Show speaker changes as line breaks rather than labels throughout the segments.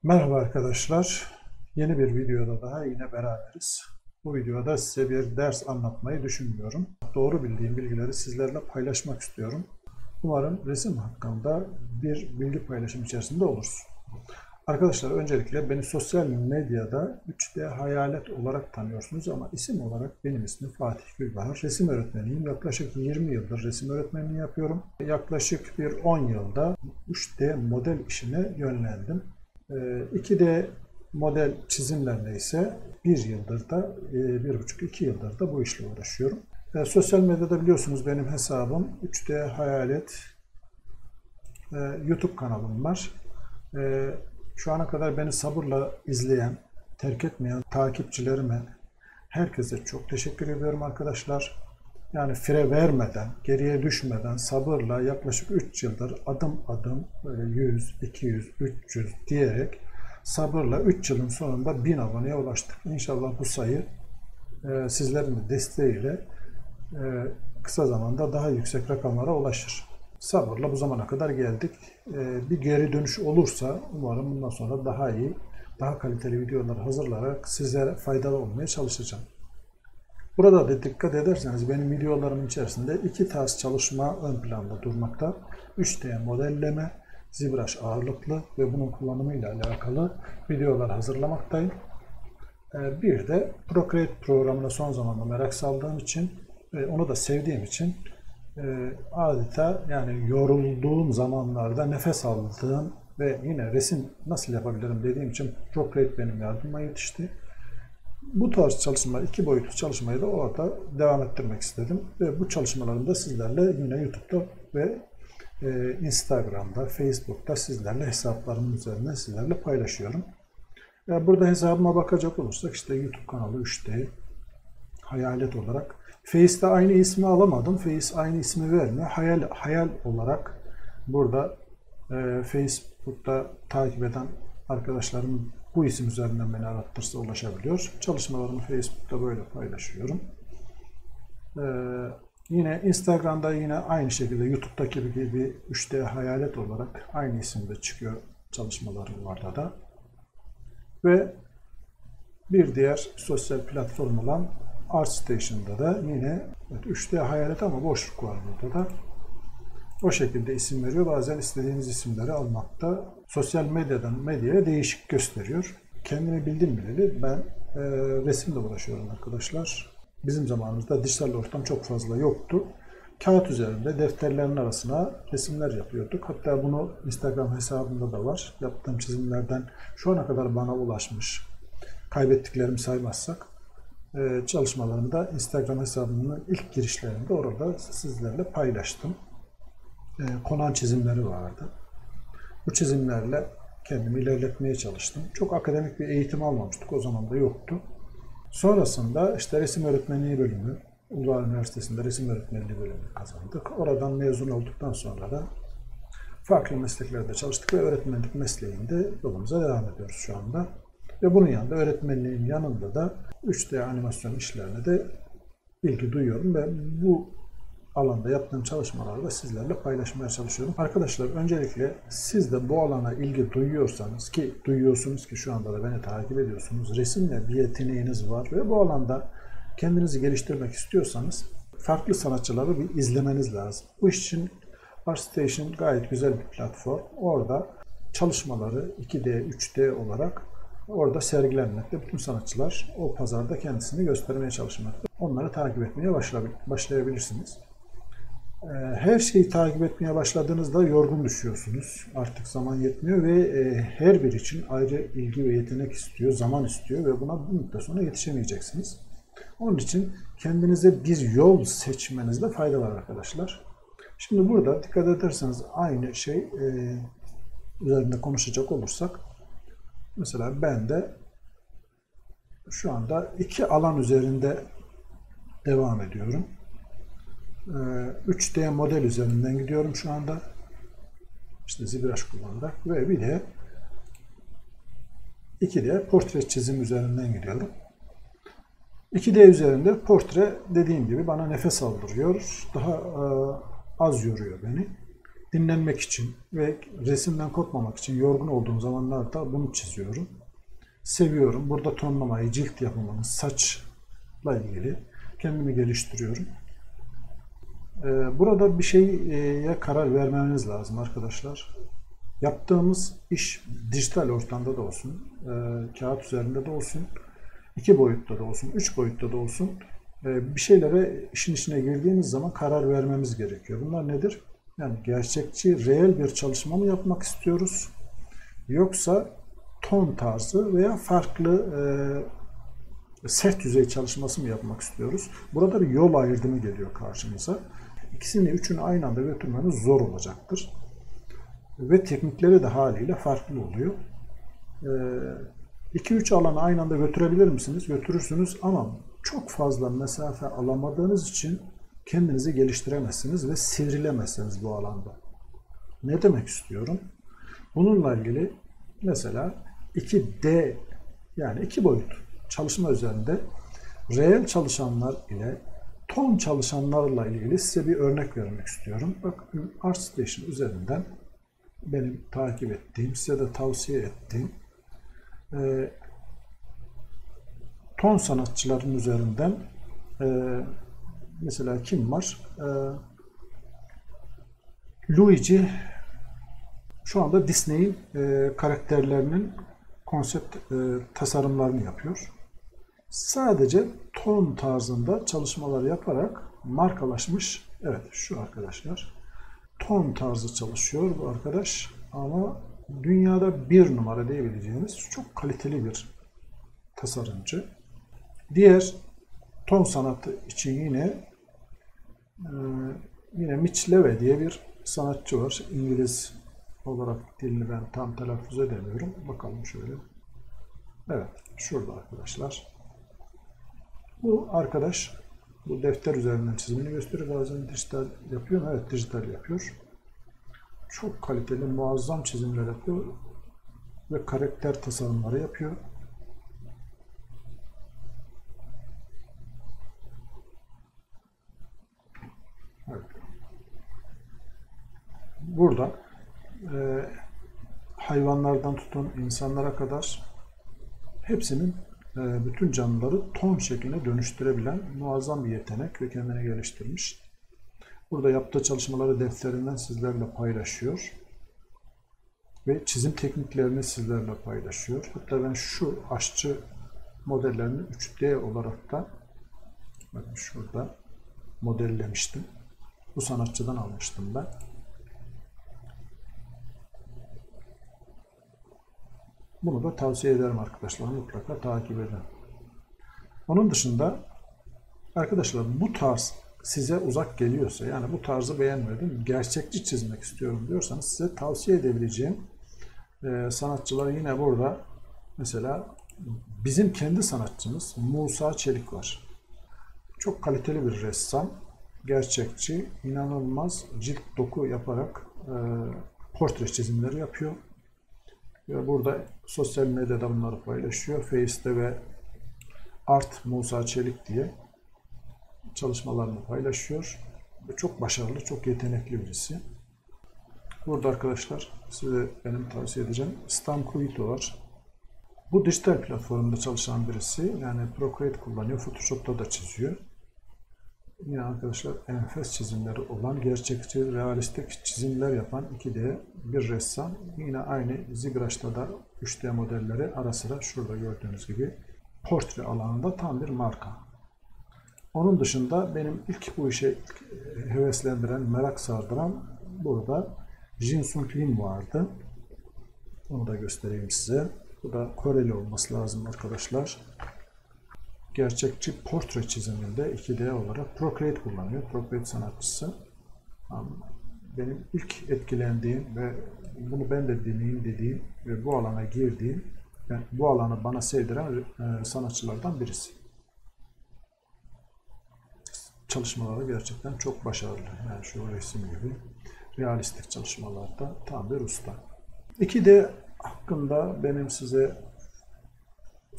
Merhaba arkadaşlar. Yeni bir videoda daha yine beraberiz. Bu videoda size bir ders anlatmayı düşünmüyorum. Doğru bildiğim bilgileri sizlerle paylaşmak istiyorum. Umarım resim hakkında bir bilgi paylaşım içerisinde oluruz. Arkadaşlar öncelikle beni sosyal medyada 3D Hayalet olarak tanıyorsunuz ama isim olarak benim ismim Fatih Gülbahar. Resim öğretmeniyim. Yaklaşık 20 yıldır resim öğretmenliği yapıyorum. Yaklaşık bir 10 yılda 3D model işine yönlendim. 2D model çizimlerle ise 1,5-2 yıldır da bu işle uğraşıyorum. Sosyal medyada biliyorsunuz benim hesabım 3D Hayalet YouTube kanalım var. Şu ana kadar beni sabırla izleyen, terk etmeyen takipçilerime, herkese çok teşekkür ediyorum arkadaşlar. Yani fire vermeden, geriye düşmeden sabırla yaklaşık 3 yıldır adım adım böyle 100, 200, 300 diyerek sabırla 3 yılın sonunda 1000 aboneye ulaştık. İnşallah bu sayı sizlerin de desteğiyle kısa zamanda daha yüksek rakamlara ulaşır. Sabırla bu zamana kadar geldik. Bir geri dönüş olursa umarım bundan sonra daha iyi, daha kaliteli videolar hazırlayarak sizlere faydalı olmaya çalışacağım. Burada da dikkat ederseniz benim videolarımın içerisinde iki tarz çalışma ön planda durmakta. 3D modelleme, ZBrush ağırlıklı ve bunun kullanımıyla alakalı videolar hazırlamaktayım. Bir de Procreate programına son zamanlarda merak saldığım için ve onu da sevdiğim için adeta yani yorulduğum zamanlarda nefes aldığım ve yine resim nasıl yapabilirim dediğim için Procreate benim yardıma yetişti. Bu tarz çalışmalar, iki boyutlu çalışmayı da orada devam ettirmek istedim. Ve bu çalışmalarımı da sizlerle yine YouTube'da ve Instagram'da, Facebook'ta sizlerle hesaplarımın üzerinden sizlerle paylaşıyorum. Burada hesabıma bakacak olursak işte YouTube kanalı 3D Hayalet olarak. Face'te aynı ismi alamadım. Face aynı ismi vermiyor. Hayal olarak burada Facebook'ta takip eden arkadaşlarım bu isim üzerinden beni arattırsa ulaşabiliyor. Çalışmalarımı Facebook'ta böyle paylaşıyorum. Yine Instagram'da yine aynı şekilde YouTube'daki gibi 3D Hayalet olarak aynı isimde çıkıyor çalışmalarım orada da. Ve bir diğer sosyal platform olan ArtStation'da da yine 3D Hayalet ama boşluk var burada da. O şekilde isim veriyor. Bazen istediğiniz isimleri almakta sosyal medyadan medyaya değişik gösteriyor. Kendimi bildim bileli ben resimle uğraşıyorum arkadaşlar. Bizim zamanımızda dijital ortam çok fazla yoktu. Kağıt üzerinde defterlerin arasına resimler yapıyorduk. Hatta bunu Instagram hesabımda da var. Yaptığım çizimlerden şu ana kadar bana ulaşmış, kaybettiklerimi saymazsak, çalışmalarımı da Instagram hesabımın ilk girişlerinde orada sizlerle paylaştım. Konan çizimleri vardı. Bu çizimlerle kendimi ilerletmeye çalıştım. Çok akademik bir eğitim almamıştık. O zaman da yoktu. Sonrasında işte resim öğretmenliği bölümü, Uludağ Üniversitesi'nde resim öğretmenliği bölümünü kazandık. Oradan mezun olduktan sonra da farklı mesleklerde çalıştık ve öğretmenlik mesleğinde yolumuza devam ediyoruz şu anda. Ve bunun yanında öğretmenliğin yanında da 3D animasyon işlerine de ilgi duyuyorum ve bu alanda yaptığım çalışmaları da sizlerle paylaşmaya çalışıyorum. Arkadaşlar öncelikle siz de bu alana ilgi duyuyorsanız ki duyuyorsunuz ki şu anda da beni takip ediyorsunuz. Resimle bir yeteneğiniz var ve bu alanda kendinizi geliştirmek istiyorsanız farklı sanatçıları bir izlemeniz lazım. Bu iş için ArtStation gayet güzel bir platform. Orada çalışmaları 2D, 3D olarak orada sergilenmekte. Bütün sanatçılar o pazarda kendisini göstermeye çalışmakta. Onları takip etmeye başlayabilirsiniz. Her şeyi takip etmeye başladığınızda yorgun düşüyorsunuz. Artık zaman yetmiyor ve her bir için ayrı ilgi ve yetenek istiyor, zaman istiyor ve buna bir müddet sonra yetişemeyeceksiniz. Onun için kendinize bir yol seçmenizde fayda var arkadaşlar. Şimdi burada dikkat ederseniz aynı şey üzerinde konuşacak olursak, mesela ben de şu anda iki alan üzerinde devam ediyorum. 3D model üzerinden gidiyorum şu anda. İşte ZBrush kullanarak ve bir de 2D portre çizim üzerinden gidiyorum. 2D üzerinde portre dediğim gibi bana nefes aldırıyor. Daha az yoruyor beni. dinlenmek için ve resimden kopmamak için yorgun olduğum zamanlarda bunu çiziyorum. Seviyorum. Burada tonlamayı, cilt yapımını, saçla ilgili kendimi geliştiriyorum. Burada bir şeye karar vermeniz lazım arkadaşlar. Yaptığımız iş dijital ortamda da olsun, kağıt üzerinde de olsun, 2 boyutta da olsun, 3 boyutta da olsun, bir şeylere işin içine girdiğimiz zaman karar vermemiz gerekiyor. Bunlar nedir? Yani gerçekçi, reel bir çalışma mı yapmak istiyoruz? Yoksa ton tarzı veya farklı sert yüzey çalışması mı yapmak istiyoruz? Burada bir yol ayrımı geliyor karşımıza. İkisini, üçünü aynı anda götürmemiz zor olacaktır. Ve teknikleri de haliyle farklı oluyor. 2-3 alanı aynı anda götürebilir misiniz? Götürürsünüz ama çok fazla mesafe alamadığınız için kendinizi geliştiremezsiniz ve sivrilemezsiniz bu alanda. Ne demek istiyorum? Bununla ilgili mesela 2D yani 2 boyut çalışma üzerinde reel çalışanlar ile ton çalışanlarla ilgili size bir örnek vermek istiyorum. Bakın ArtStation üzerinden benim takip ettiğim, size de tavsiye ettiğim ton sanatçıların üzerinden mesela kim var? Luigi şu anda Disney'in karakterlerinin konsept tasarımlarını yapıyor. Sadece ton tarzında çalışmalar yaparak markalaşmış. Evet şu arkadaşlar. Ton tarzı çalışıyor bu arkadaş ama dünyada bir numara diyebileceğimiz çok kaliteli bir tasarımcı. Diğer ton sanatı için yine Mitch Leve diye bir sanatçı var. İngiliz olarak dilini ben tam telaffuz edemiyorum. Bakalım şöyle. Evet, şurada arkadaşlar. Bu arkadaş bu defter üzerinden çizimini gösteriyor. Bazen dijital yapıyor mu? Evet, dijital yapıyor. Çok kaliteli, muazzam çizimler yapıyor ve karakter tasarımları yapıyor. Evet. Burada hayvanlardan tutun insanlara kadar hepsinin bütün canlıları ton şekline dönüştürebilen muazzam bir yetenek ve kendini geliştirmiş. Burada yaptığı çalışmaları defterinden sizlerle paylaşıyor ve çizim tekniklerini sizlerle paylaşıyor. Hatta ben şu aşçı modellerini 3D olarak da bakın şurada modellemiştim. Bu sanatçıdan almıştım ben. Bunu da tavsiye ederim arkadaşlar. Mutlaka takip edin. Onun dışında arkadaşlar bu tarz size uzak geliyorsa yani bu tarzı beğenmedim, gerçekçi çizmek istiyorum diyorsanız size tavsiye edebileceğim sanatçılar yine burada. Mesela bizim kendi sanatçımız Musa Çelik var. Çok kaliteli bir ressam. Gerçekçi, inanılmaz cilt doku yaparak portre çizimleri yapıyor. Ve burada sosyal medyada bunları paylaşıyor. Face'te ve Art Musa Çelik diye çalışmalarını paylaşıyor. Ve çok başarılı, çok yetenekli birisi. Burada arkadaşlar size benim tavsiye edeceğim Stan Kuyto var. Bu dijital platformda çalışan birisi. Yani Procreate kullanıyor. Photoshop'ta da çiziyor. Yine arkadaşlar enfes çizimleri olan, gerçekçi, realistik çizimler yapan 2D bir ressam. Yine aynı ZBrush'ta da 3D modelleri ara sıra şurada gördüğünüz gibi portre alanında tam bir marka. Onun dışında benim ilk bu işe heveslendiren, merak sardıran burada Jin Sung Lim vardı. Onu da göstereyim size. Bu da Koreli olması lazım arkadaşlar. Gerçekçi portre çiziminde 2D olarak Procreate kullanıyor. Procreate sanatçısı. Benim ilk etkilendiğim ve bunu ben de deneyeyim dediğim ve bu alana girdiğim, yani bu alanı bana sevdiren sanatçılardan birisi. Çalışmaları gerçekten çok başarılı. Yani şu resim gibi realistik çalışmalarda tam bir usta. 2D hakkında benim size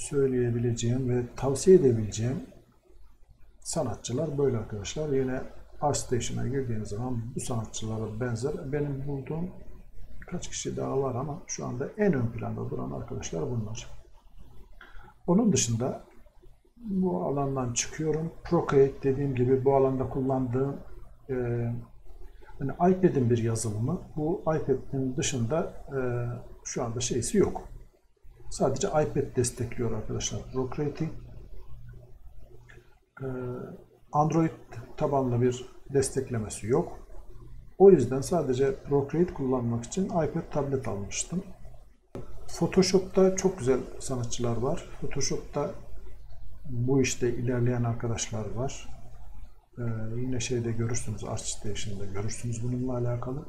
söyleyebileceğim ve tavsiye edebileceğim sanatçılar böyle arkadaşlar. Yine ArtStation'a girdiğiniz zaman bu sanatçılara benzer benim bulduğum birkaç kişi daha var ama şu anda en ön planda duran arkadaşlar bunlar. Onun dışında bu alandan çıkıyorum. Procreate dediğim gibi bu alanda kullandığım hani iPad'in bir yazılımı. Bu iPad'in dışında şu anda şeysi yok. Sadece iPad destekliyor arkadaşlar Procreate'i. Android tabanlı bir desteklemesi yok. O yüzden sadece Procreate kullanmak için iPad tablet almıştım. Photoshop'ta çok güzel sanatçılar var. Photoshop'ta bu işte ilerleyen arkadaşlar var. Yine şeyde görürsünüz, ArtStation'da görürsünüz bununla alakalı.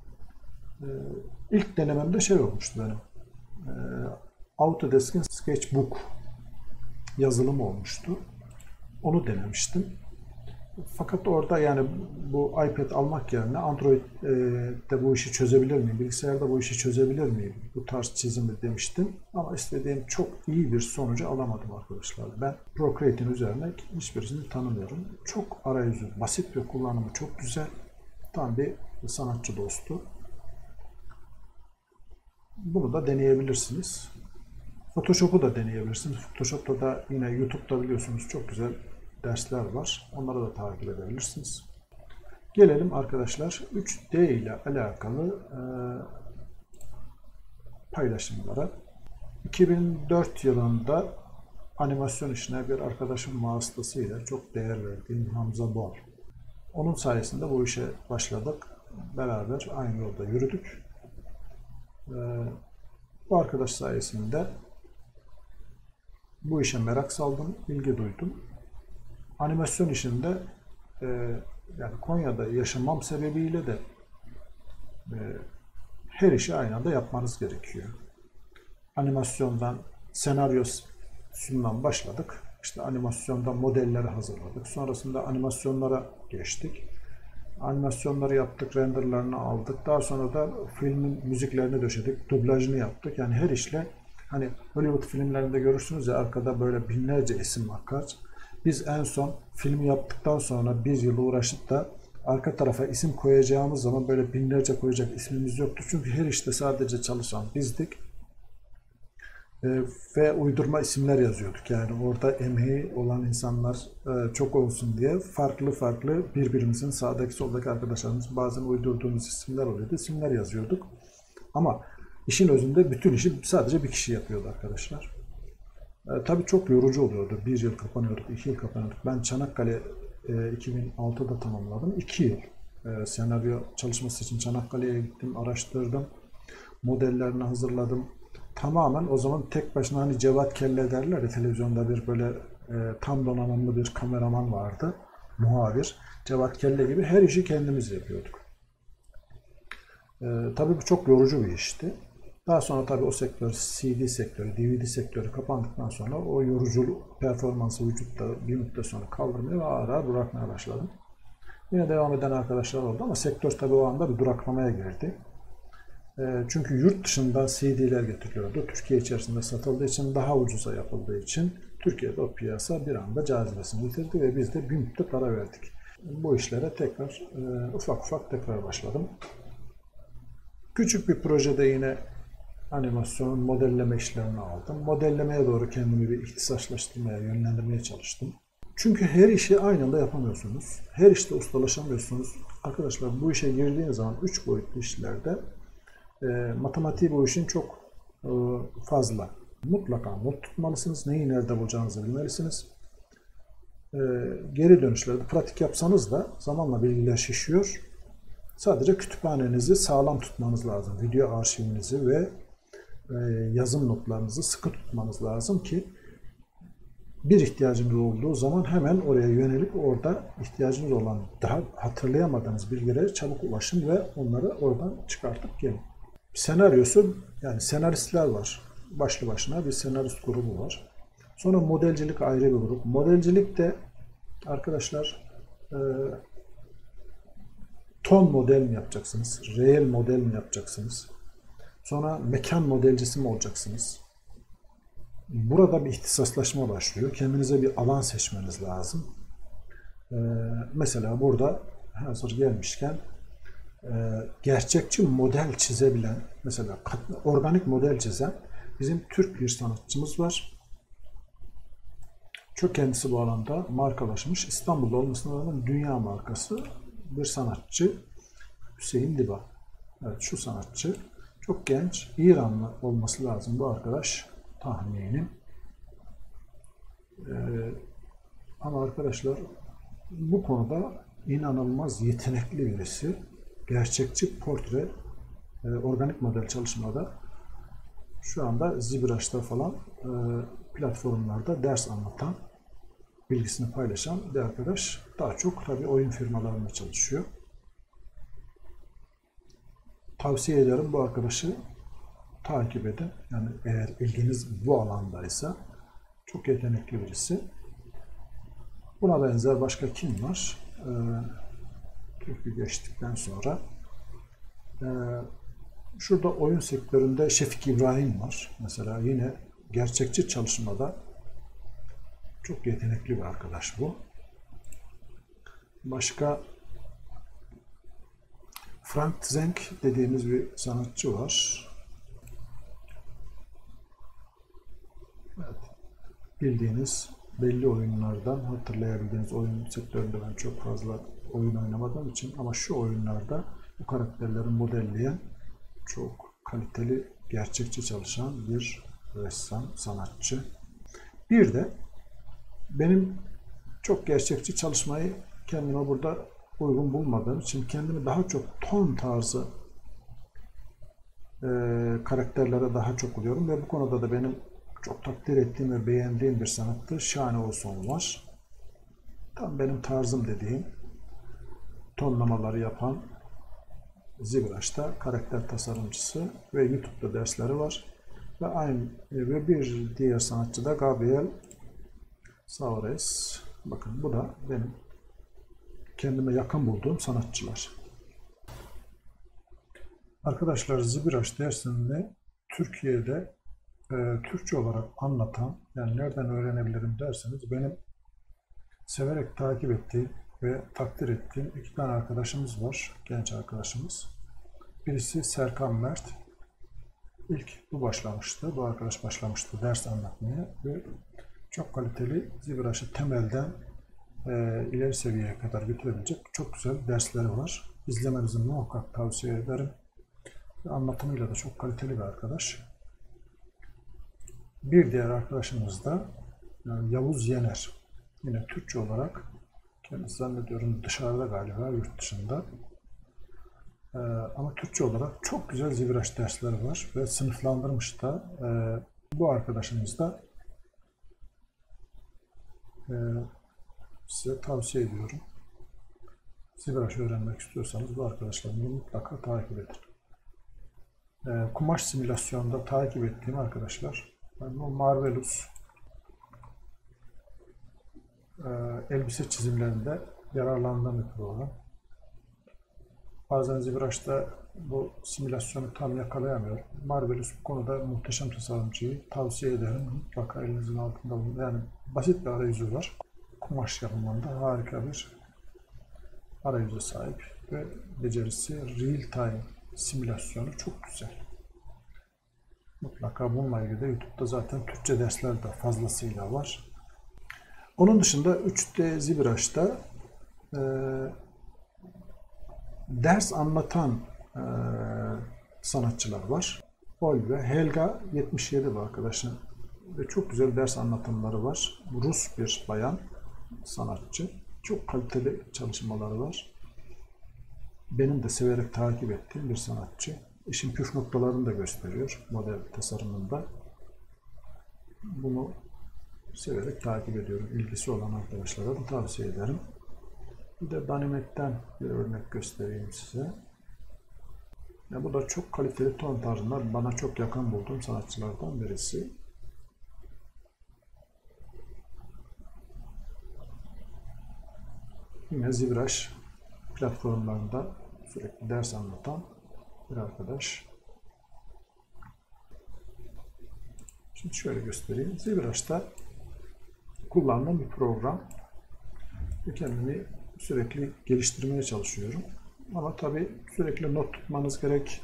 İlk denememde şey olmuştu benim. Autodesk'in Sketchbook yazılımı olmuştu. Onu denemiştim. Fakat orada yani bu iPad almak yerine Android'de bu işi çözebilir miyim? Bilgisayarda bu işi çözebilir miyim? Bu tarz çizimi demiştim. Ama istediğim çok iyi bir sonucu alamadım arkadaşlar. Ben Procreate'in üzerine hiçbirisini tanımıyorum. Çok arayüzü basit ve kullanımı çok güzel. Tam bir sanatçı dostu. Bunu da deneyebilirsiniz. Photoshop'u da deneyebilirsiniz. Photoshop'ta da yine YouTube'da biliyorsunuz çok güzel dersler var. Onları da takip edebilirsiniz. Gelelim arkadaşlar 3D ile alakalı paylaşımlara. 2004 yılında animasyon işine bir arkadaşım vasıtasıyla çok değer verdiğim Hamza Bol. Onun sayesinde bu işe başladık. Beraber aynı yolda yürüdük. Bu arkadaş sayesinde bu işe merak saldım, ilgi duydum. Animasyon işinde yani Konya'da yaşamam sebebiyle de her işi aynı anda yapmanız gerekiyor. Animasyondan senaryosundan başladık. İşte animasyondan modelleri hazırladık. Sonrasında animasyonlara geçtik. Animasyonları yaptık, renderlarını aldık. Daha sonra da filmin müziklerini döşedik, dublajını yaptık. Yani her işle hani Hollywood filmlerinde görürsünüz ya arkada böyle binlerce isim akar. Biz en son filmi yaptıktan sonra bir yıl uğraşıp da arka tarafa isim koyacağımız zaman böyle binlerce koyacak ismimiz yoktu. Çünkü her işte sadece çalışan bizdik. Ve uydurma isimler yazıyorduk. Yani orada emeği olan insanlar çok olsun diye farklı farklı birbirimizin sağdaki soldaki arkadaşlarımız bazen uydurduğumuz isimler oluyordu. İsimler yazıyorduk. Ama işin özünde bütün işi sadece bir kişi yapıyordu arkadaşlar. Tabii çok yorucu oluyordu. Bir yıl kapanıyorduk, 2 yıl kapanıyorduk. Ben Çanakkale 2006'da tamamladım. 2 yıl senaryo çalışması için Çanakkale'ye gittim, araştırdım. Modellerini hazırladım. Tamamen o zaman tek başına hani Cevat Kelle derler ya televizyonda bir böyle tam donanımlı bir kameraman vardı. Muhabir. Cevat Kelle gibi her işi kendimiz yapıyorduk. Tabii bu çok yorucu bir işti. Daha sonra tabii o sektör, CD sektörü, DVD sektörü kapandıktan sonra o yorucu performansı vücutta bir müddet sonra kaldırmaya ve ağır ağır bırakmaya başladım. Yine devam eden arkadaşlar oldu ama sektör tabii o anda bir duraklamaya girdi. Çünkü yurt dışından CD'ler getiriliyordu. Türkiye içerisinde satıldığı için daha ucuza yapıldığı için Türkiye'de o piyasa bir anda cazibesini yitirdi ve biz de bir müddet ara verdik. Bu işlere tekrar ufak ufak tekrar başladım. Küçük bir projede yine animasyon, modelleme işlerini aldım. Modellemeye doğru kendimi bir ihtisaslaştırmaya, yönlendirmeye çalıştım. Çünkü her işi aynı anda yapamıyorsunuz. Her işte ustalaşamıyorsunuz. Arkadaşlar bu işe girdiğiniz zaman 3 boyutlu işlerde matematiği bu işin çok fazla. Mutlaka not tutmalısınız. Neyi nerede bulacağınızı bilmelisiniz. Geri dönüşlerde pratik yapsanız da zamanla bilgiler şişiyor. Sadece kütüphanenizi sağlam tutmanız lazım. Video arşivinizi ve yazım notlarınızı sıkı tutmanız lazım ki bir ihtiyacınız olduğu zaman hemen oraya yönelip orada ihtiyacınız olan daha hatırlayamadığınız bilgilere çabuk ulaşın ve onları oradan çıkartıp gelin. Senaryosu yani senaristler var. Başlı başına bir senarist grubu var. Sonra modelcilik ayrı bir grup. Modelcilik de arkadaşlar ton model mi yapacaksınız? Reel model mi yapacaksınız? Sonra mekan modelcisi mi olacaksınız? Burada bir ihtisaslaşma başlıyor. Kendinize bir alan seçmeniz lazım. Mesela burada hazır gelmişken gerçekçi model çizebilen, mesela organik model çizen bizim Türk bir sanatçımız var. Çok kendisi bu alanda markalaşmış. İstanbul'da olmasına rağmen dünya markası bir sanatçı Hüseyin Liba. Evet, şu sanatçı çok genç, İranlı olması lazım bu arkadaş tahminim. Ama arkadaşlar bu konuda inanılmaz yetenekli birisi. Gerçekçi portre, organik model çalışmada şu anda ZBrush'ta falan platformlarda ders anlatan, bilgisini paylaşan bir arkadaş. Daha çok tabii oyun firmalarında çalışıyor. Tavsiye ederim bu arkadaşı takip edin. Yani eğer ilginiz bu alandaysa çok yetenekli birisi. Buna benzer başka kim var? Türk'ü geçtikten sonra şurada oyun sektöründe Şefik İbrahim var. Mesela yine gerçekçi çalışmada çok yetenekli bir arkadaş bu. Başka Frank Zenk dediğimiz bir sanatçı var. Evet. Bildiğiniz belli oyunlardan hatırlayabildiğiniz, oyun sektöründe ben çok fazla oyun oynamadığım için ama şu oyunlarda bu karakterleri modelleyen çok kaliteli, gerçekçi çalışan bir ressam, sanatçı. Bir de benim çok gerçekçi çalışmayı kendime burada uygun bulmadığım için kendimi daha çok ton tarzı karakterlere daha çok buluyorum ve bu konuda da benim çok takdir ettiğim ve beğendiğim bir sanatçı Şahane Olsun var. Tam benim tarzım dediğim tonlamaları yapan ZBrush'ta karakter tasarımcısı ve YouTube'da dersleri var. Ve bir diğer sanatçı da Gabriel Saures. Bakın bu da benim kendime yakın bulduğum sanatçılar. Arkadaşlar ZBrush dersinde Türkiye'de Türkçe olarak anlatan, yani nereden öğrenebilirim derseniz benim severek takip ettiğim ve takdir ettiğim iki tane arkadaşımız var, genç arkadaşımız. Birisi Serkan Mert. İlk bu başlamıştı, bu arkadaş başlamıştı ders anlatmaya ve çok kaliteli ZBrush'ı temelden ileri seviyeye kadar götürebilecek çok güzel dersleri var. İzlemenizi muhakkak tavsiye ederim. Anlatımıyla da çok kaliteli bir arkadaş. Bir diğer arkadaşımız da Yavuz Yener. Yine Türkçe olarak, kendisi zannediyorum dışarıda galiba, yurt dışında. Ama Türkçe olarak çok güzel ZBrush dersleri var ve sınıflandırmış da. Bu arkadaşımız da size tavsiye ediyorum. ZBrush öğrenmek istiyorsanız bu arkadaşlarımı mutlaka takip edin. Kumaş simülasyonunda takip ettiğim arkadaşlar, bu Marvelous elbise çizimlerinde yararlandığım bir program. Bazen ZBrush'ta bu simülasyonu tam yakalayamıyorum. Marvelous bu konuda muhteşem tasarımcıyı tavsiye ederim. Mutlaka elinizin altında bulun. Yani basit bir arayüzü var. Kumaş yapımında harika bir arayüze sahip ve becerisi, real time simülasyonu çok güzel. Mutlaka bununla ilgili de YouTube'da zaten Türkçe dersler de fazlasıyla var. Onun dışında 3D ZBrush'ta ders anlatan sanatçılar var. Ol ve Helga 77 bu arkadaşın ve çok güzel ders anlatımları var. Rus bir bayan sanatçı. Çok kaliteli çalışmaları var. Benim de severek takip ettiğim bir sanatçı. İşin püf noktalarını da gösteriyor model tasarımında. Bunu severek takip ediyorum. İlgisi olan arkadaşlara da tavsiye ederim. Bir de Danimet'ten bir örnek göstereyim size. Ya bu da çok kaliteli ton tarzında bana çok yakın bulduğum sanatçılardan birisi. Yine ZBrush platformlarında sürekli ders anlatan bir arkadaş. Şimdi şöyle göstereyim. ZBrush'ta kullandığım bir program. Kendimi sürekli geliştirmeye çalışıyorum. Ama tabii sürekli not tutmanız gerek.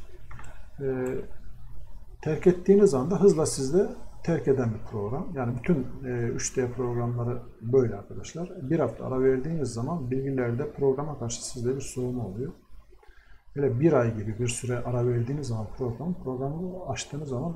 Terk ettiğiniz anda hızla sizde terk eden bir program. Yani bütün 3D programları böyle arkadaşlar. Bir hafta ara verdiğiniz zaman bilgilerde programa karşı sizde bir soğuma oluyor. Böyle bir ay gibi bir süre ara verdiğiniz zaman programı açtığınız zaman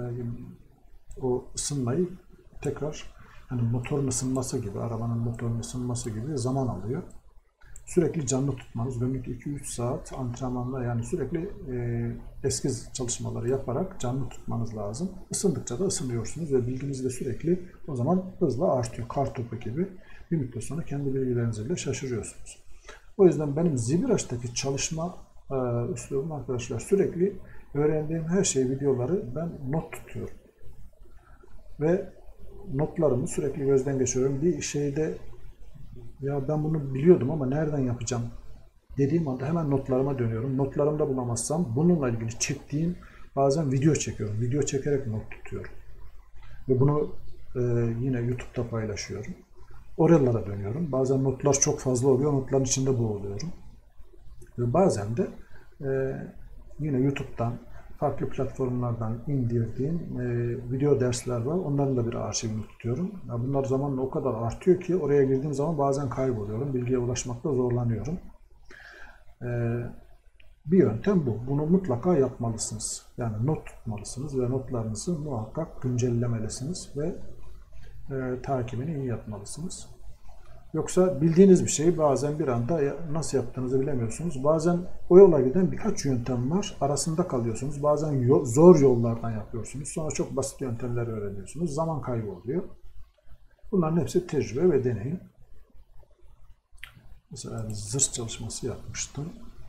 o ısınmayı tekrar, hani motorun ısınması gibi, arabanın motorunun ısınması gibi zaman alıyor. Sürekli canlı tutmanız, günlük 2-3 saat antrenmanla, yani sürekli eskiz çalışmaları yaparak canlı tutmanız lazım. Isındıkça da ısınıyorsunuz ve bilginiz de sürekli o zaman hızla artıyor. Kartopu gibi bir müddet sonra kendi bilgilerinizle şaşırıyorsunuz. O yüzden benim ZBrush'taki çalışma üslubum arkadaşlar, sürekli öğrendiğim her şey, videoları ben not tutuyorum. Ve notlarımı sürekli gözden geçiriyorum. Bir şeyde ya ben bunu biliyordum ama nereden yapacağım dediğim anda hemen notlarıma dönüyorum. Notlarımda bulamazsam bununla ilgili çektiğim, bazen video çekiyorum. Video çekerek not tutuyorum. Ve bunu yine YouTube'da paylaşıyorum. Oralara dönüyorum. Bazen notlar çok fazla oluyor. Notların içinde boğuluyorum. Ve bazen de yine YouTube'dan, farklı platformlardan indirdiğim video dersler var. Onların da bir arşivini tutuyorum. Bunlar zamanla o kadar artıyor ki oraya girdiğim zaman bazen kayboluyorum. Bilgiye ulaşmakta zorlanıyorum. Bir yöntem bu. Bunu mutlaka yapmalısınız. Yani not tutmalısınız ve notlarınızı muhakkak güncellemelisiniz ve takibini iyi yapmalısınız. Yoksa bildiğiniz bir şeyi bazen bir anda nasıl yaptığınızı bilemiyorsunuz. Bazen o yola giden birkaç yöntem var. Arasında kalıyorsunuz. Bazen zor yollardan yapıyorsunuz. Sonra çok basit yöntemler öğreniyorsunuz. Zaman kaybı oluyor. Bunların hepsi tecrübe ve deneyim. Mesela bir zırh çalışması yapmıştım.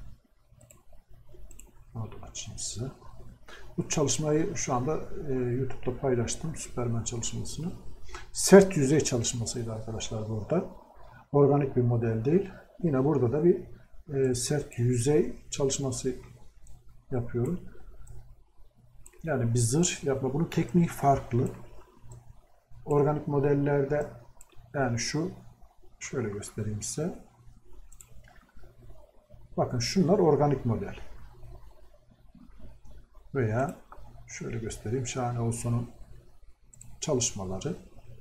Onu da açayım size. Bu çalışmayı şu anda YouTube'da paylaştım. Superman çalışmasını. Sert yüzey çalışmasıydı arkadaşlar burada. Organik bir model değil. Yine burada da bir sert yüzey çalışması yapıyorum. Yani bir zırh yapma. Bunun tekniği farklı. Organik modellerde, yani şöyle göstereyim size. Bakın şunlar organik model. Veya şöyle göstereyim. Şahane Olsun'un çalışmaları.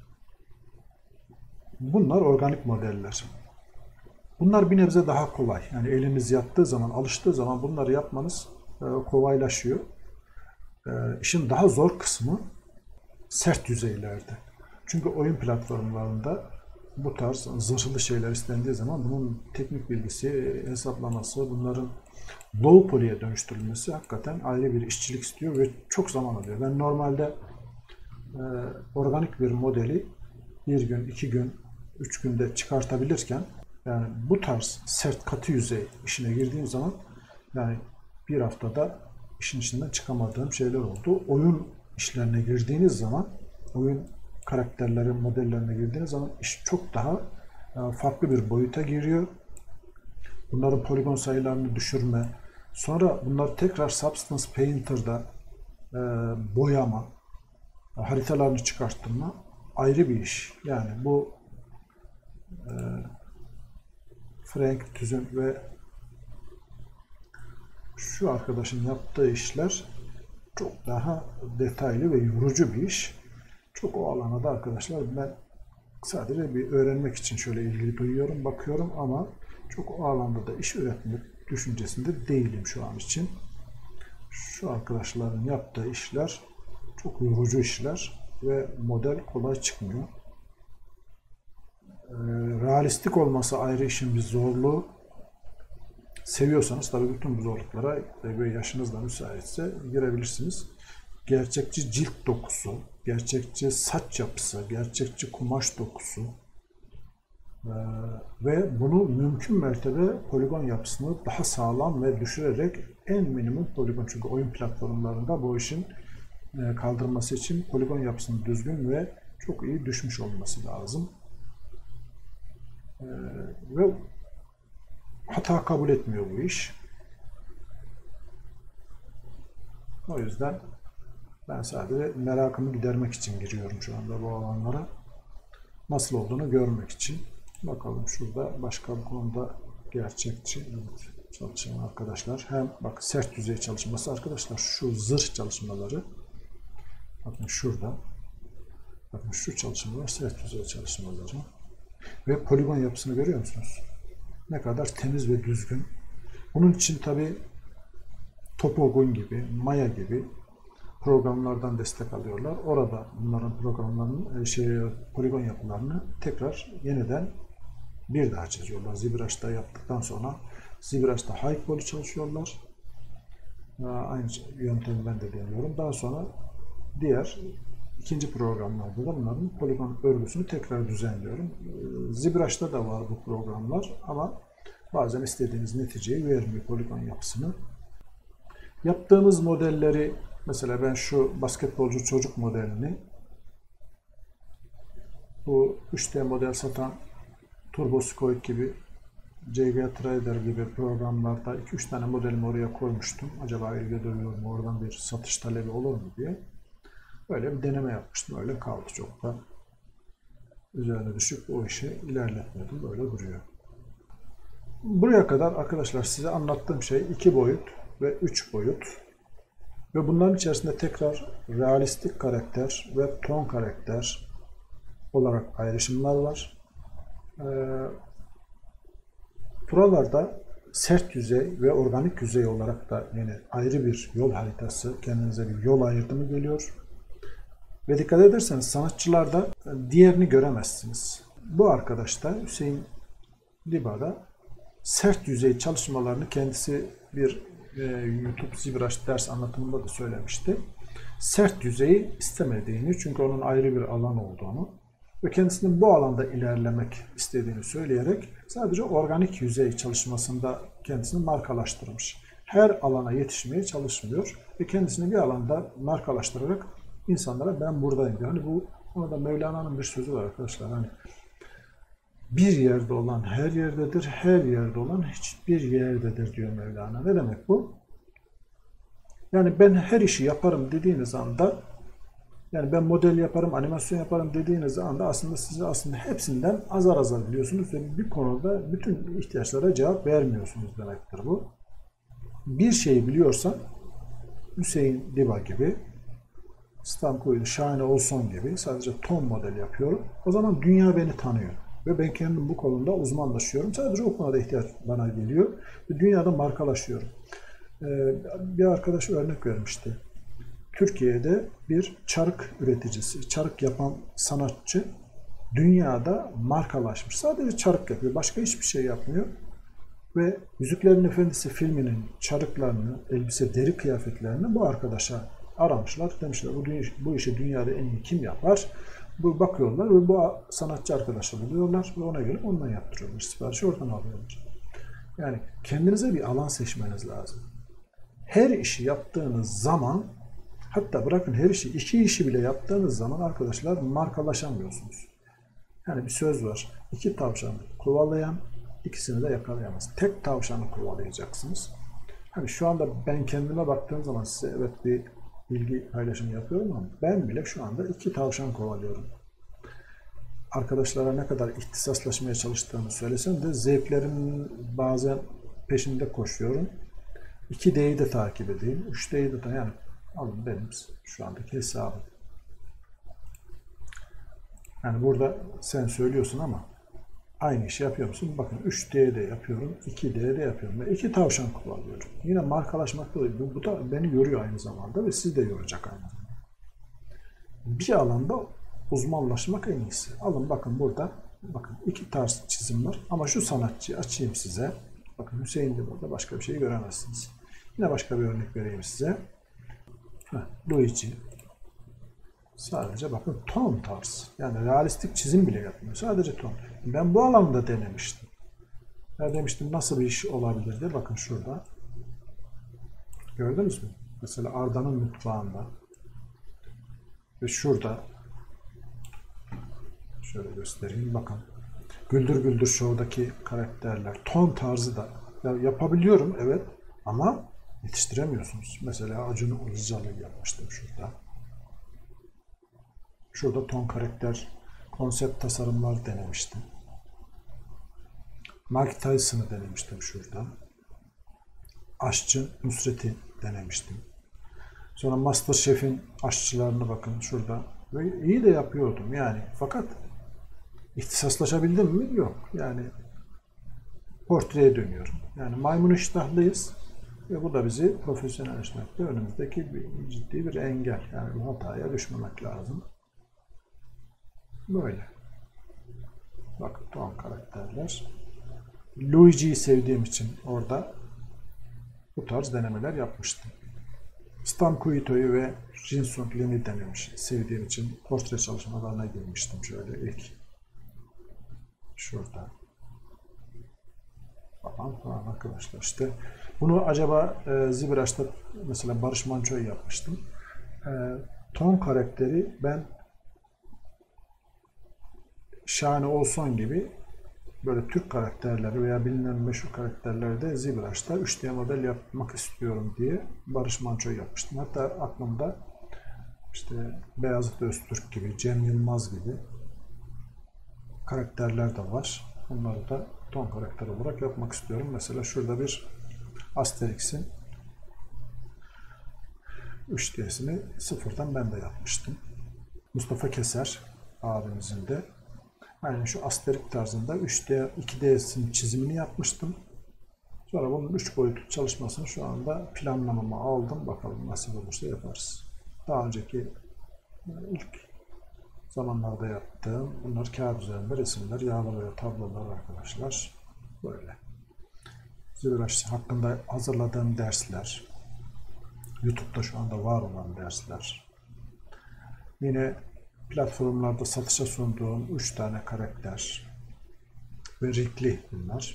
Bunlar organik modeller. Bunlar bir nebze daha kolay. Yani eliniz yattığı zaman, alıştığı zaman bunları yapmanız kolaylaşıyor. İşin daha zor kısmı sert yüzeylerde. Çünkü oyun platformlarında bu tarz zırhlı şeyler istendiği zaman bunun teknik bilgisi, hesaplaması, bunların low poly'e dönüştürülmesi hakikaten ayrı bir işçilik istiyor ve çok zaman alıyor. Ben normalde organik bir modeli bir gün, 2 gün, 3 günde çıkartabilirken, yani bu tarz sert katı yüzey işine girdiğim zaman yani bir haftada işin içinden çıkamadığım şeyler oldu. Oyun işlerine girdiğiniz zaman, oyun karakterleri, modellerine girdiğiniz zaman iş çok daha farklı bir boyuta giriyor. Bunların poligon sayılarını düşürme, sonra bunları tekrar Substance Painter'da boyama, haritalarını çıkarttırma ayrı bir iş. Yani bu Frank Tüzün ve şu arkadaşın yaptığı işler çok daha detaylı ve yorucu bir iş. Çok o alana da arkadaşlar ben sadece bir öğrenmek için şöyle ilgili duyuyorum, bakıyorum ama çok o alanda da iş üretme düşüncesinde değilim şu an için. Şu arkadaşların yaptığı işler çok yorucu işler ve model kolay çıkmıyor. Realistik olması ayrı işin bir zorluğu. Seviyorsanız tabii bütün bu zorluklara ve yaşınız da müsaitse girebilirsiniz. Gerçekçi cilt dokusu, gerçekçi saç yapısı, gerçekçi kumaş dokusu ve bunu mümkün mertebe poligon yapısını daha sağlam ve düşürerek en minimum poligon, çünkü oyun platformlarında bu işin kaldırılması için poligon yapısının düzgün ve çok iyi düşmüş olması lazım. Ve hata kabul etmiyor bu iş. O yüzden ben sadece merakımı gidermek için giriyorum şu anda bu alanlara. Nasıl olduğunu görmek için. Bakalım şurada başka bir konuda gerçekçi çalışan arkadaşlar. Hem bak sert yüzey çalışması arkadaşlar, şu zırh çalışmaları. Bakın şurada. Bakın şu çalışmalar sert yüzey çalışmaları. Ve poligon yapısını görüyor musunuz? Ne kadar temiz ve düzgün. Bunun için tabi Topogun gibi, Maya gibi programlardan destek alıyorlar. Orada bunların programlarının poligon yapılarını tekrar yeniden bir daha çiziyorlar. ZBrush'ta yaptıktan sonra ZBrush'ta high poly çalışıyorlar. Aynı yöntemi ben de deniyorum. Daha sonra diğer ikinci programlarda da bunların poligon örgüsünü tekrar düzenliyorum. ZBrush'ta da var bu programlar ama bazen istediğiniz neticeyi vermiyor poligon yapısını. Yaptığımız modelleri, mesela ben şu basketbolcu çocuk modelini, bu 3D model satan TurboSquid gibi, CG Trader gibi programlarda 2-3 tane modelimi oraya koymuştum. Acaba ilgi duyuyor mu, oradan bir satış talebi olur mu diye. Böyle bir deneme yapmıştım. Öyle kaldı, çok da üzerine düşüp o işi ilerletmedim. Böyle duruyor. Buraya kadar arkadaşlar size anlattığım şey 2 boyut ve 3 boyut. Ve bunların içerisinde tekrar realistik karakter ve ton karakter olarak ayrışımlar var. Buralarda sert yüzey ve organik yüzey olarak da yine ayrı bir yol haritası, kendinize bir yol ayrımı geliyor. Ve dikkat ederseniz sanatçılarda diğerini göremezsiniz. Bu arkadaş da Hüseyin Liba'da sert yüzey çalışmalarını kendisi bir YouTube ZBrush ders anlatımında da söylemişti. Sert yüzeyi istemediğini, çünkü onun ayrı bir alan olduğunu ve kendisinin bu alanda ilerlemek istediğini söyleyerek sadece organik yüzey çalışmasında kendisini markalaştırmış. Her alana yetişmeye çalışmıyor ve kendisini bir alanda markalaştırarak insanlara ben buradayım diyor. Hani bu konuda Mevlana'nın bir sözü var arkadaşlar. Hani bir yerde olan her yerdedir, her yerde olan hiçbir yerdedir diyor Mevlana. Ne demek bu? Yani ben her işi yaparım dediğiniz anda, yani ben model yaparım, animasyon yaparım dediğiniz anda aslında siz hepsinden azar azar biliyorsunuz ve bir konuda bütün ihtiyaçlara cevap vermiyorsunuz demektir bu. Bir şeyi biliyorsan Hüseyin Liba gibi, Stankoğlu, Şahane Olson gibi sadece ton model yapıyorum. O zaman dünya beni tanıyor. Ve ben kendim bu konuda uzmanlaşıyorum. Sadece o konuda ihtiyaç bana geliyor. Ve dünyada markalaşıyorum. Bir arkadaş örnek vermişti. Türkiye'de bir çarık üreticisi, çarık yapan sanatçı dünyada markalaşmış. Sadece çarık yapıyor. Başka hiçbir şey yapmıyor. Ve Yüzüklerin Efendisi filminin çarıklarını, elbise, deri kıyafetlerini bu arkadaşa aramışlar. Demişler bu işi dünyada en iyi kim yapar? Bakıyorlar ve bu sanatçı arkadaşı buluyorlar ve ona göre ondan yaptırıyorlar. Siparişi oradan alıyorlar. Yani kendinize bir alan seçmeniz lazım. Her işi yaptığınız zaman, hatta bırakın her işi, 2 işi bile yaptığınız zaman arkadaşlar markalaşamıyorsunuz. Yani bir söz var. 2 tavşanı kovalayan ikisini de yakalayamaz. Tek tavşanı kovalayacaksınız. Hani şu anda ben kendime baktığım zaman size evet bir bilgi paylaşımı yapıyorum ama ben bile şu anda 2 tavşan kovalıyorum. Arkadaşlara ne kadar ihtisaslaşmaya çalıştığımı söylesem de zevklerimin bazen peşinde koşuyorum. 2D'yi de takip edeyim. 3D'yi de yani alın benim şu andaki hesabım. Yani burada sen söylüyorsun ama aynı işi yapıyor musun? Bakın 3D'de yapıyorum, 2D'de yapıyorum ve 2 tavşan kovalıyorum. Yine markalaşmak da bu da beni yoruyor aynı zamanda ve sizi de yoracak aynı zamanda. Bir alanda uzmanlaşmak en iyisi. Alın bakın burada, bakın 2 tarz çizim var ama şu sanatçıyı açayım size. Bakın Hüseyin de burada, başka bir şey göremezsiniz. Yine başka bir örnek vereyim size. Luigi. Sadece bakın ton tarz. Yani realistik çizim bile yapmıyor. Sadece ton. Ben bu alanda denemiştim. Ben demiştim nasıl bir iş olabilir diye. Bakın şurada. Gördünüz mü? Mesela Arda'nın mutfağında. Ve şurada. Şöyle göstereyim. Bakın. Güldür Güldür Show'daki karakterler. Ton tarzı da. Ya yapabiliyorum evet. Ama yetiştiremiyorsunuz. Mesela Acun Ilıcalı yapmıştım şurada. Şurada ton karakter konsept tasarımlar denemiştim. Mike Tyson'ı denemiştim şurada. Aşçı Nusret'i denemiştim. Sonra MasterChef'in aşçılarına bakın şurada. Ve iyi de yapıyordum yani. Fakat ihtisaslaşabildim mi? Yok. Yani portreye dönüyorum. Yani maymun iştahlıyız ve bu da bizi profesyonelleşmekte önümüzdeki ciddi bir engel. Yani bu hataya düşmemek lazım. Böyle. Bakın ton karakterler. Luigi'yi sevdiğim için orada bu tarz denemeler yapmıştım. Stan Kuito'yu ve Jin Sung Lim'i denemiş. Sevdiğim için portre çalışmalarına girmiştim şöyle ilk. Şurada. Falan arkadaşlar işte. Bunu acaba ZBrush'ta mesela Barış Manço'yu yapmıştım. Ton karakteri ben Şahane Olson gibi böyle Türk karakterleri veya bilinen meşhur karakterleri de ZBrush'ta 3D model yapmak istiyorum diye Barış Manço'yu yapmıştım. Hatta aklımda işte Beyazıt Öztürk gibi, Cem Yılmaz gibi karakterler de var. Bunları da ton karakter olarak yapmak istiyorum. Mesela şurada bir Asterix'in 3D'sini sıfırdan ben de yapmıştım. Mustafa Keser abimizin de aynen şu Asterix tarzında 3D, 2D'sinin çizimini yapmıştım. Sonra bunun 3 boyutlu çalışmasını şu anda planlamama aldım. Bakalım nasip olursa yaparız. Daha önceki ilk zamanlarda yaptığım bunlar kağıt üzerinde resimler, yağlı boya tablolar arkadaşlar. Böyle. ZBrush hakkında hazırladığım dersler. YouTube'da şu anda var olan dersler. Yine platformlarda satışa sunduğum 3 tane karakter ve renkli bunlar.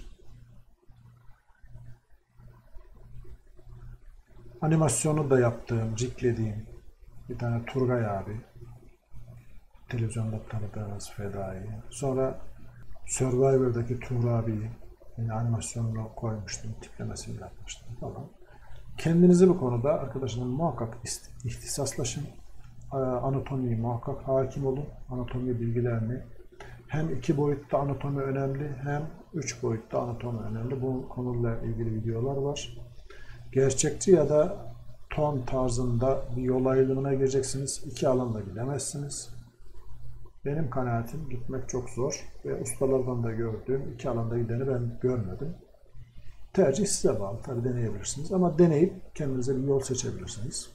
Animasyonu da yaptığım, ciklediğim bir tane Turgay abi. Televizyonda tanıdığınız Fedai. Sonra Survivor'daki Tuğra abiyi yine animasyonunu koymuştum, tiplemesini yapmıştım falan. Kendinizi bu konuda arkadaşlar muhakkak ihtisaslaşın. Anatomiyi muhakkak hakim olun. Anatomi bilgilerini. Hem 2 boyutta anatomi önemli hem 3 boyutta anatomi önemli. Bu konuyla ilgili videolar var. Gerçekçi ya da ton tarzında bir yol ayrımına gireceksiniz. 2 alanda gidemezsiniz. Benim kanaatim gitmek çok zor ve ustalardan da gördüğüm 2 alanda gideni ben görmedim. Tercih size bağlı. Tabii deneyebilirsiniz ama deneyip kendinize bir yol seçebilirsiniz.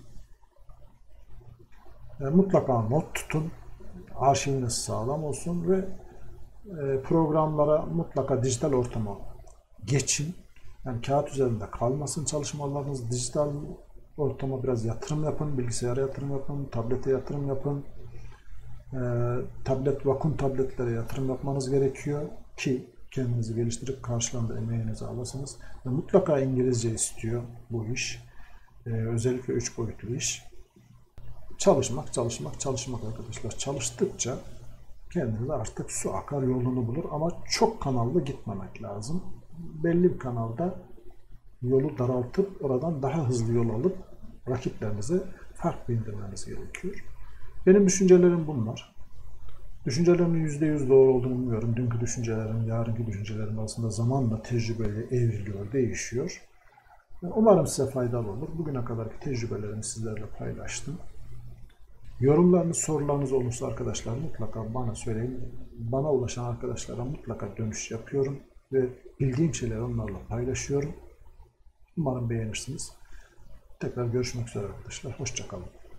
Mutlaka not tutun. Arşiviniz sağlam olsun ve programlara mutlaka dijital ortama geçin. Yani kağıt üzerinde kalmasın çalışmalarınız. Dijital ortama biraz yatırım yapın. Bilgisayara yatırım yapın. Tablete yatırım yapın. Tablet, vakum tabletlere yatırım yapmanız gerekiyor ki kendinizi geliştirip karşılığında emeğinizi alasınız. Ve mutlaka İngilizce istiyor bu iş. Özellikle 3 boyutlu iş. Çalışmak arkadaşlar. Çalıştıkça kendinize artık su akar yolunu bulur ama çok kanallı gitmemek lazım. Belli bir kanalda yolu daraltıp oradan daha hızlı yol alıp rakiplerinize fark bildirmeniz gerekiyor. Benim düşüncelerim bunlar. Düşüncelerimin %100 doğru olduğunu bilmiyorum. Dünkü düşüncelerim, yarınki düşüncelerim arasında zamanla tecrübeyle evriliyor, değişiyor. Umarım size faydalı olur. Bugüne kadarki tecrübelerimi sizlerle paylaştım. Yorumlarınız, sorularınız olursa arkadaşlar mutlaka bana söyleyin. Bana ulaşan arkadaşlara mutlaka dönüş yapıyorum ve bildiğim şeyleri onlarla paylaşıyorum. Umarım beğenirsiniz. Tekrar görüşmek üzere arkadaşlar. Hoşça kalın.